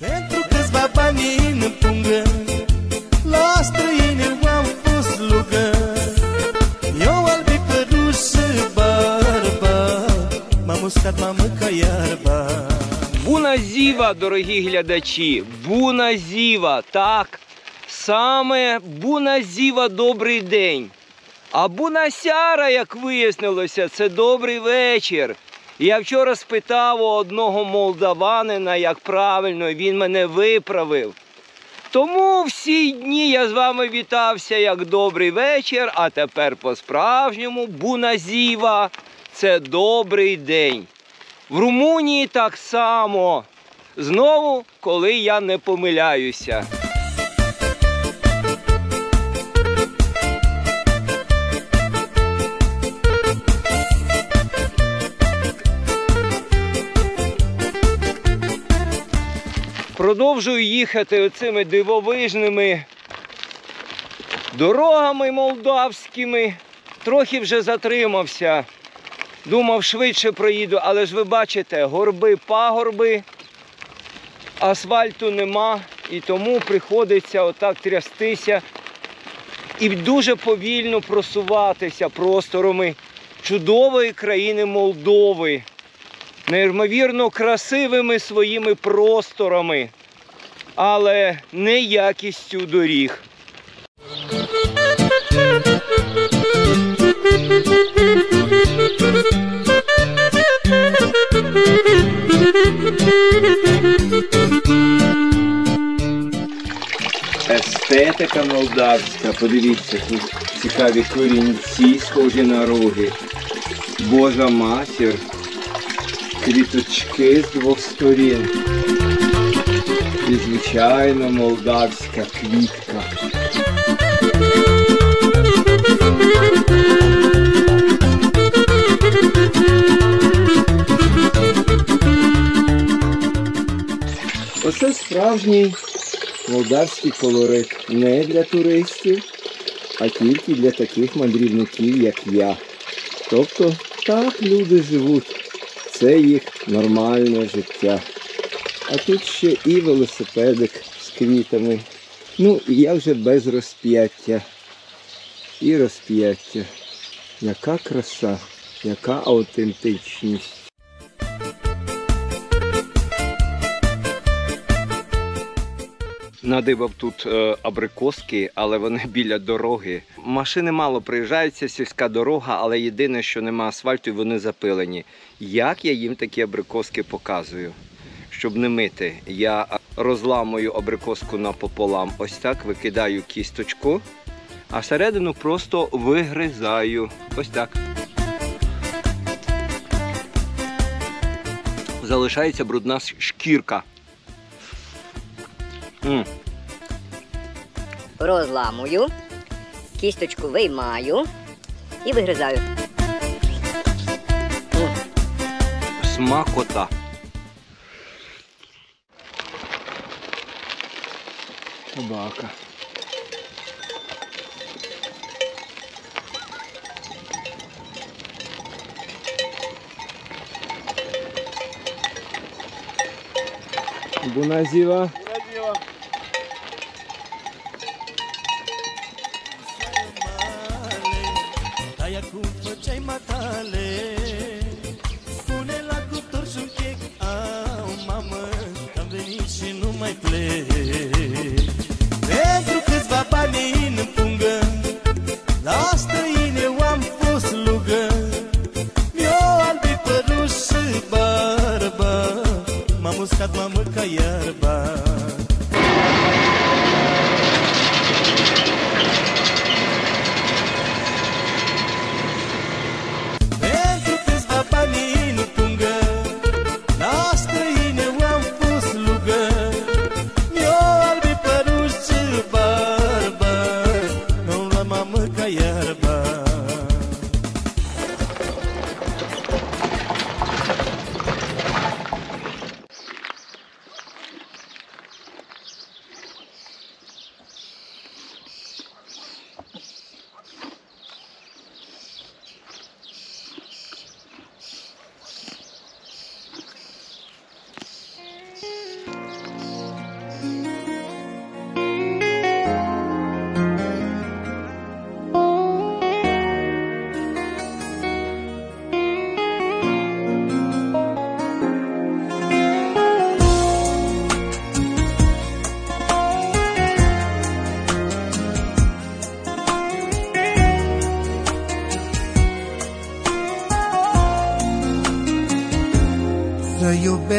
Pentru câțiva bani în pungă, la străini am pus slugă. Eu albi păruș și barba, m-am uscat, m-am mâncat iarba. Буна зіва, дорогі глядачі, буна зіва, так, саме буна зіва – добрий день. А буна сяра, як вияснилося, це добрий вечір. Я вчора спитав у одного молдаванина, як правильно, він мене виправив. Тому всі дні я з вами вітався як добрий вечір, а тепер по-справжньому буна зіва – це добрий день. В Румунії так само. Знову, коли я не помиляюся. Продовжую їхати оцими дивовижними дорогами молдавськими. Трохи вже затримався. Думав, швидше проїду, але ж ви бачите, горби, пагорби, асфальту нема, і тому приходиться отак трястися і дуже повільно просуватися просторами чудової країни Молдови, неймовірно красивими своїми просторами, але не якістю доріг. Естетика молдавська, подивіться, тут цікаві корінці, схожі на роги, Божа матір, квіточки з двох сторін і, звичайно, молдавська квітка. Оце справжній молдавський колорит. Не для туристів, а тільки для таких мандрівників, як я. Тобто, так люди живуть. Це їх нормальне життя. А тут ще і велосипедик з квітами. Ну, і я вже без розп'яття. І розп'яття. Яка краса, яка аутентичність. Надибав тут абрикоски, але вони біля дороги. Машини мало приїжджаються, сільська дорога, але єдине, що нема асфальту і вони запилені. Як я їм такі абрикоски показую? Щоб не мити, я розламую абрикоску напополам. Ось так викидаю кісточку, а всередину просто вигризаю. Ось так. Залишається брудна шкірка. Розламую, кісточку виймаю і вигризаю. Смакота. Собака. Bună ziua! Bună ziua! Aia cum făceai matale, pune la cuptor și un chec. Au, mamă, am venit și nu mai plec. Pentru câțiva bani în pungă, la străini eu am fost slugă. Mi-o albi păruș și barba, m-am uscat, m-am mâncat iarba. Pentru câțiva bani în pungă, la străini eu am fost slugă. Mi-o albi păruș și barba, nu-mi luam, m-am mâncat iarba.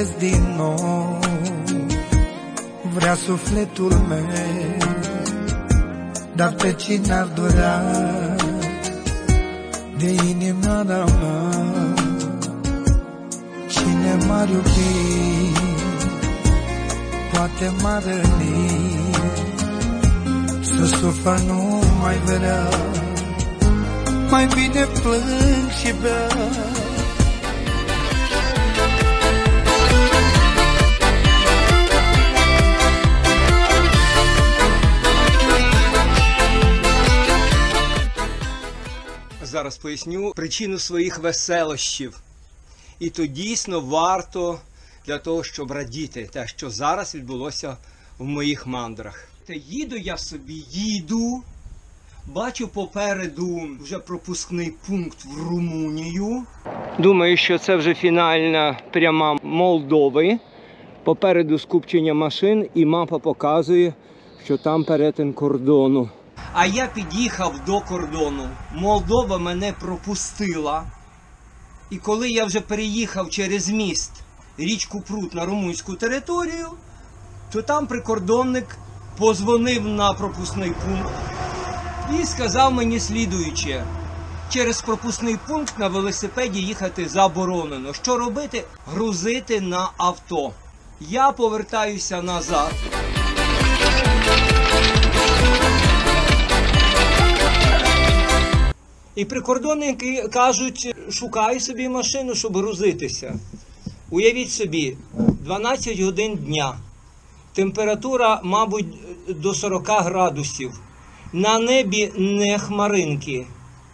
iubesc din nou. Vrea sufletul meu, dar pe cine ar durea de inima mea? Cine m-ar iubi, poate m-ar răni, să sufăr nu mai vrea, mai bine plâng și bea. Зараз поясню причину своїх веселощів. І то дійсно варто для того, щоб радіти те, що зараз відбулося в моїх мандрах. Їду я собі, бачу попереду вже пропускний пункт в Румунію. Думаю, що це вже фінальна пряма Молдови. Попереду скупчення машин і мапа показує, що там перетин кордону. А я під'їхав до кордону. Молдова мене пропустила. І коли я вже переїхав через міст річку Прут на румунську територію, то там прикордонник позвонив на пропускний пункт і сказав мені слідуюче: через пропускний пункт на велосипеді їхати заборонено. Що робити? Грузити на авто. Я повертаюся назад. І прикордонники кажуть, шукай собі машину, щоб грузитися. Уявіть собі, 12 годин дня, температура, мабуть, до 40 градусів, на небі не хмаринки.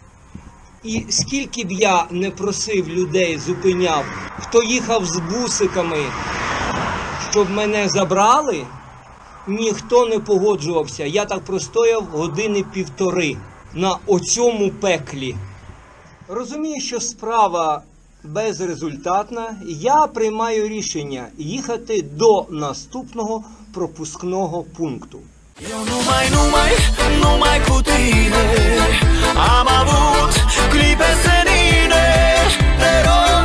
І скільки б я не просив людей, зупиняв, хто їхав з бусиками, щоб мене забрали, ніхто не погоджувався. Я так простояв години півтори на оцьому пеклі. Розумію, що справа безрезультатна. Я приймаю рішення їхати до наступного пропускного пункту. Eu numai cu tine am avut clipe senine. Te rog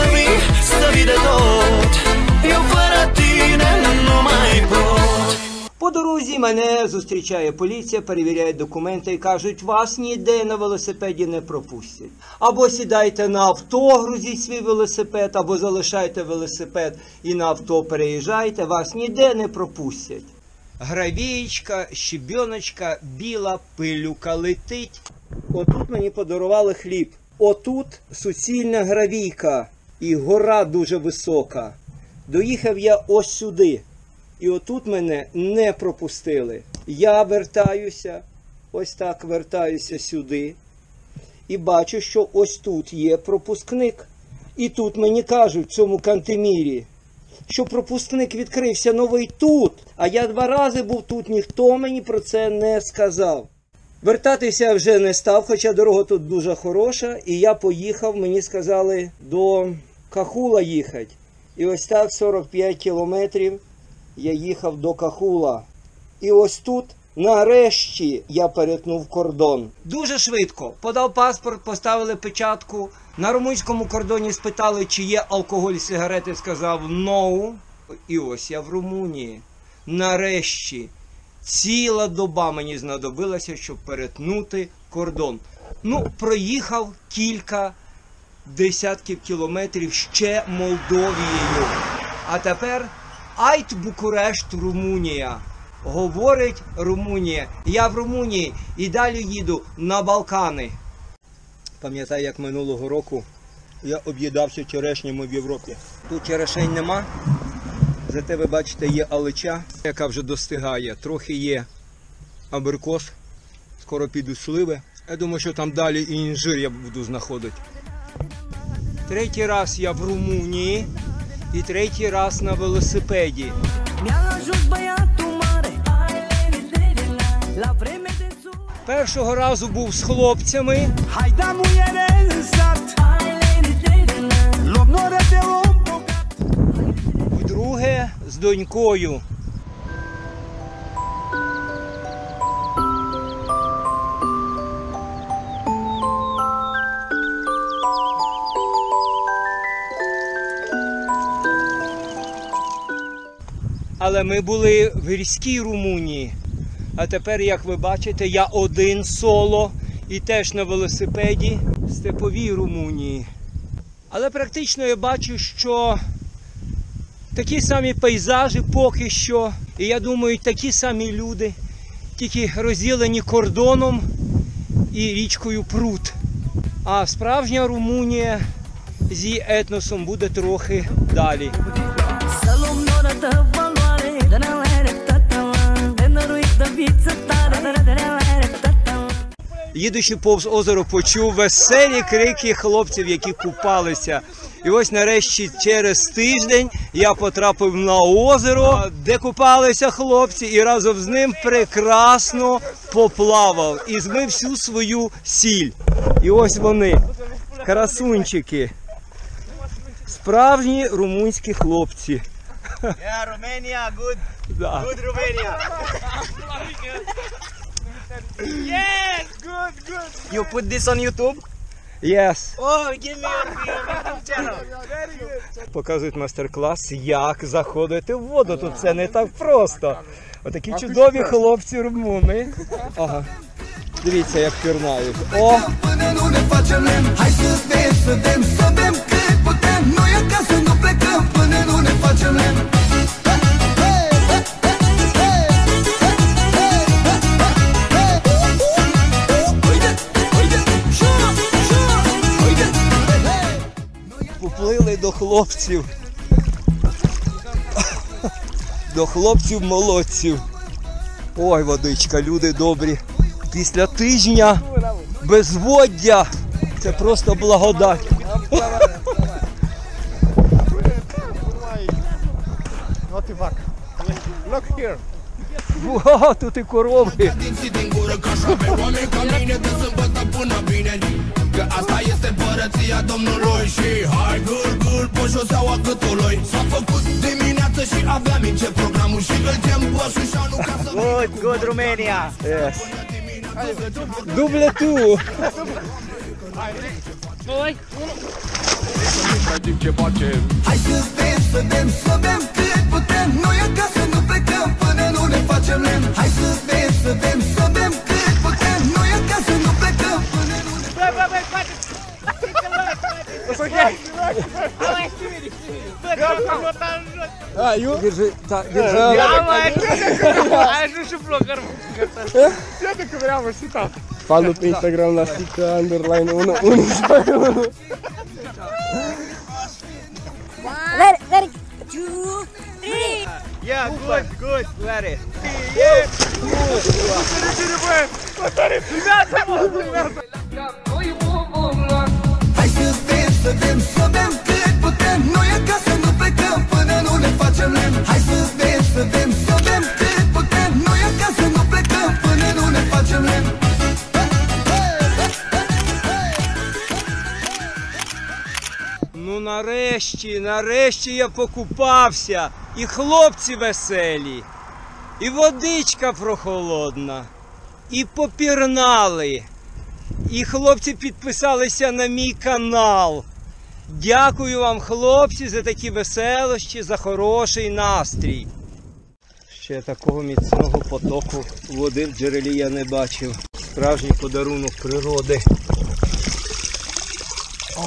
să vii de tot. Eu fără tine nu mai pot. По дорозі мене зустрічає поліція, перевіряє документи і кажуть, вас ніде на велосипеді не пропустять. Або сідайте на авто, грузіть свій велосипед, або залишайте велосипед і на авто переїжджайте, вас ніде не пропустять. Гравієчка, щебіночка, біла пилюка летить. Отут мені подарували хліб. Отут суцільна гравійка і гора дуже висока. Доїхав я ось сюди. І отут мене не пропустили. Я вертаюся, ось так вертаюся сюди. І бачу, що ось тут є пропускник. І тут мені кажуть, в цьому Кантемірі, що пропускник відкрився новий тут. А я 2 рази був тут, ніхто мені про це не сказав. Вертатися вже не став, хоча дорога тут дуже хороша. І я поїхав, мені сказали, до Кахула їхати. І ось так 45 кілометрів я їхав до Кахула. І ось тут, нарешті, я перетнув кордон. Дуже швидко. Подав паспорт, поставили печатку. На румунському кордоні спитали, чи є алкоголь, сигарети. Сказав «no». І ось я в Румунії. Нарешті. Ціла доба мені знадобилася, щоб перетнути кордон. Ну, проїхав кілька десятків кілометрів ще Молдовією. А тепер Айт Букурешт, Румунія. Говорить Румунія. Я в Румунії і далі їду на Балкани. Пам'ятаю, як минулого року я об'їдався черешнями в Європі. Тут черешень нема. Зате ви бачите, є алича, яка вже достигає. Трохи є абрикос. Скоро підуть сливи. Я думаю, що там далі і інжир я буду знаходити. 3-й раз я в Румунії. І 3-й раз на велосипеді. Першого разу був з хлопцями. Вдруге з донькою. Але ми були в гірській Румунії. А тепер, як ви бачите, я один соло і теж на велосипеді в степовій Румунії. Але практично я бачу, що такі самі пейзажі поки що. І я думаю, такі самі люди, тільки розділені кордоном і річкою Прут. А справжня Румунія з її етносом буде трохи далі. Їдучи повз озеро, почув веселі крики хлопців, які купалися. І ось нарешті через тиждень я потрапив на озеро, де купалися хлопці, і разом з ним прекрасно поплавав і змив всю свою сіль. І ось вони, красунчики, справжні румунські хлопці. Romania, good. Да. Good Romania. Yes, good, good. You put this on YouTube? Yes. Oh, give me your YouTube channel. Very good. Показують майстер-клас, як заходити в воду. Тут це не так просто. Отакі чудові хлопці румуни. Ага. Дивіться, як пірнають. О! Până nu ne facem lemn, hai să dăm, să bem cât putem. Nu e ca să nu plecăm până nu ne facem lemn. Поплили до хлопців. До хлопців-молодців. Ой, водичка, люди добрі. Після тижня безводдя це просто благодать. Look here. О, тут і корови. Dinții din gură ca așa pe oameni ca mine de sâmbătă până vineri. Că asta este părăția Domnului și hai gâl, pe șoseaua gâtului. S-a făcut dimineață și aveam ce programul și îl chem pe Șușanu ca să... Good, good Romania. Yes. Дубле ту. Hai să bem, să bem cât putem. Nu e ca să nu plecăm până nu ne facem lemn. Hai să bem, să bem cât putem. Nu e ca să nu plecăm până nu ne Держи, так, держи. Follow pe Instagram la Sika_1. Very, 2, 3. Yeah, good, good, very. Hai să bem, să bem cât putem. Nu e ca să nu plecăm până nu ne facem lemn. Hai să bem, să bem cât putem. Nu e ca să nu plecăm până nu ne facem lemn. Ну нарешті я покупався. І хлопці веселі, і водичка прохолодна, і попірнали. І хлопці підписалися на мій канал. Дякую вам, хлопці, за такі веселощі, за хороший настрій. Ще такого міцного потоку води в джерелі я не бачив. Справжній подарунок природи. О!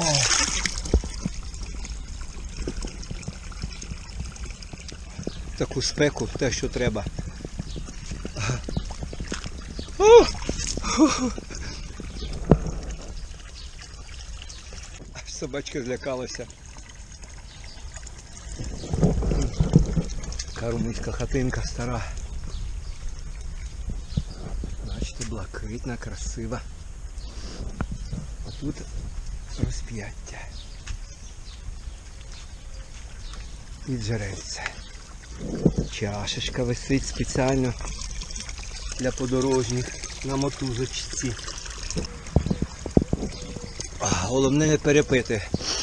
Таку спеку, те, що треба. Собачка злякалася. Така румунська хатинка стара. Бачите, блакитна, красива. А тут розп'яття. І джерельце. Чашечка висить спеціально для подорожніх на мотузочці. Головне не перепити.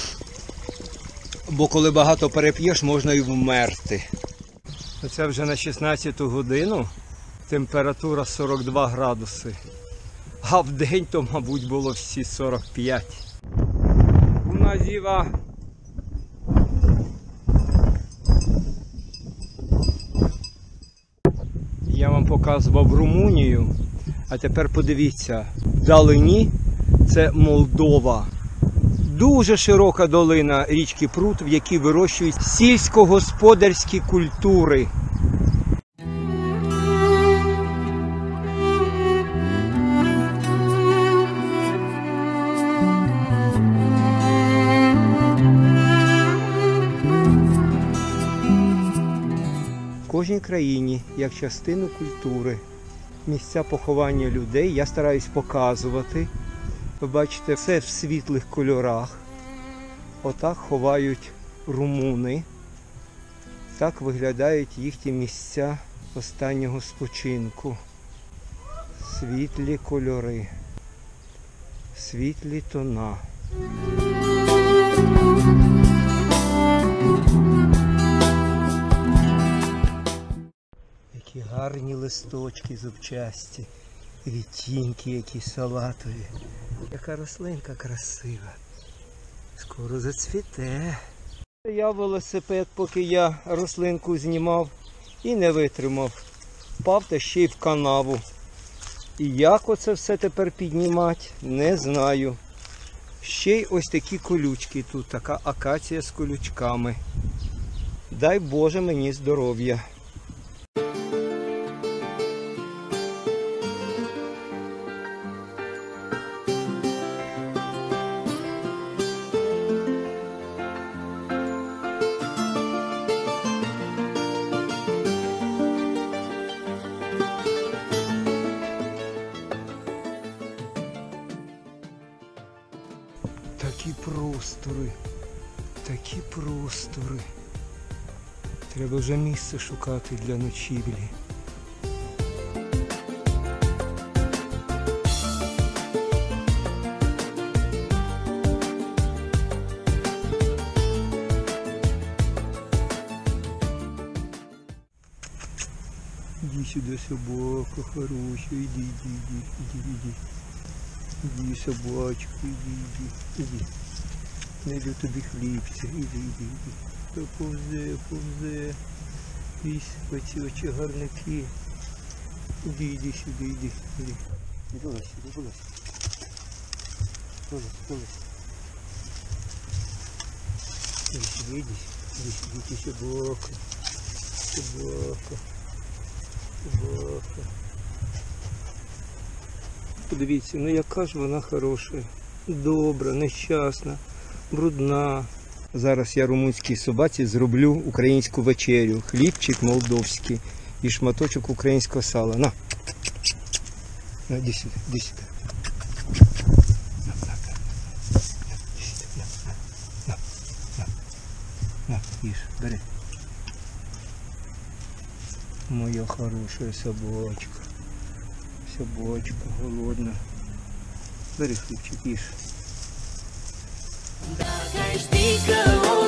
Бо коли багато переп'єш, можна і вмерти. Це вже на 16-ту годину. Температура 42 градуси. А в день то, мабуть, було всі 45. Bună ziua! показував Румунію, а тепер подивіться, вдалині це Молдова. Дуже широка долина річки Прут, в якій вирощують сільськогосподарські культури. В кожній країні, як частину культури, місця поховання людей я стараюсь показувати. Ви бачите, все в світлих кольорах. Отак ховають румуни. Так виглядають їхні місця останнього спочинку. Світлі кольори, світлі тона. Які гарні листочки зубчасті, відтінки які салатові. Яка рослинка красива. Скоро зацвіте. Я велосипед, поки я рослинку знімав і не витримав. Впав та ще й в канаву. І як оце все тепер піднімати, не знаю. Ще й ось такі колючки тут, така акація з колючками. Дай Боже мені здоров'я. Такі простори, такі простори. Треба вже місце шукати для ночівлі. Іди сюди, собака хороша, іди. Іди, собачку, іди. Найду тобі хлібця, іди. Повзе. Ось оці очі гарники. Іди сюди, іди. Вилазь. Іди сюди, собака. Подивіться, ну яка ж вона хороша, добра, нещасна, брудна. Зараз я румунській собаці зроблю українську вечерю. Хлібчик молдовський і шматочок українського сала. На, іди сюди. На, їж, бери. Моя хороша собачка. Собачка голодна. Бери хлібчик, їж. Dacă știi că